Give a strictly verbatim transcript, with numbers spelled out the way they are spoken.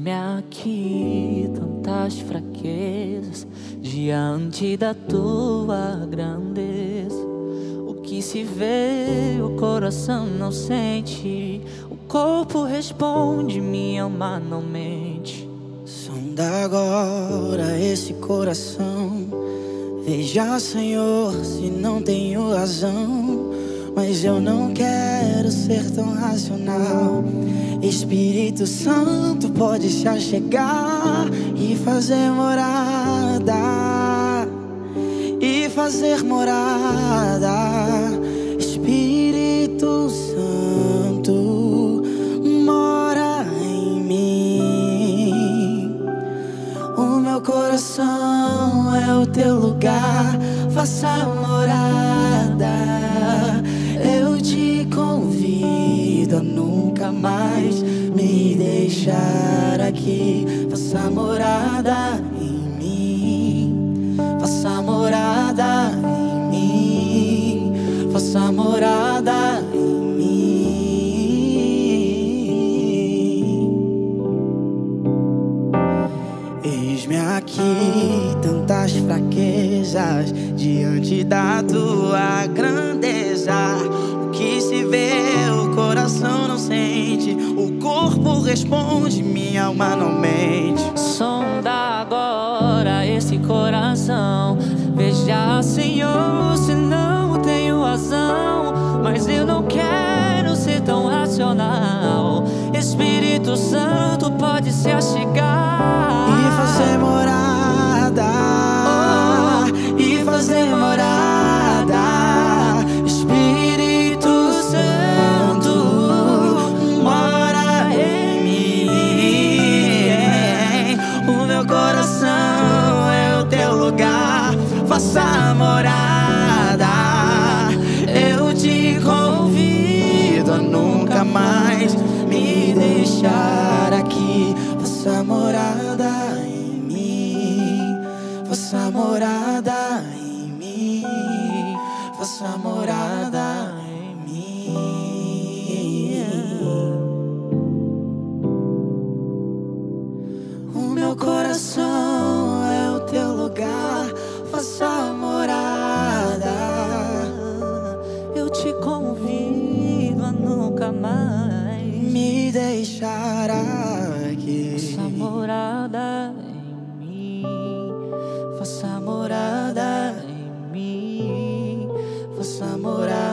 Eis-me aqui, tantas fraquezas diante da tua grandeza. O que se vê, o coração não sente, o corpo responde, minha alma não mente. Sonda agora esse coração, veja, Senhor, se não tenho razão. Mas eu não quero ser tão racional. Espírito Santo pode se achegar e fazer morada, e fazer morada. Espírito Santo mora em mim. O meu coração é o teu lugar, faça morada. Eu te convido a nunca mais me deixar aqui. Faça morada em mim, faça morada em mim, faça morada em mim. Eis-me aqui, tantas fraquezas diante da tua grandeza. O que se vê, o coração não sente, o corpo responde, minha alma não mente. Sonda agora esse coração, veja, Senhor, se não tenho razão. Mas eu não quero ser tão racional. Espírito Santo pode se achegar e fazer morada, oh, e fazer morada. Espírito Santo mora em mim. O meu coração é o teu lugar, faça morada. Eu te convido a nunca mais me deixar aqui. Faça morada em mim, faça morada em mim, faça morada em mim. O meu coração é o teu lugar, faça morada. Eu te convido a nunca mais me deixar aqui. faça morada em mim, faça morada em mim, faça morada.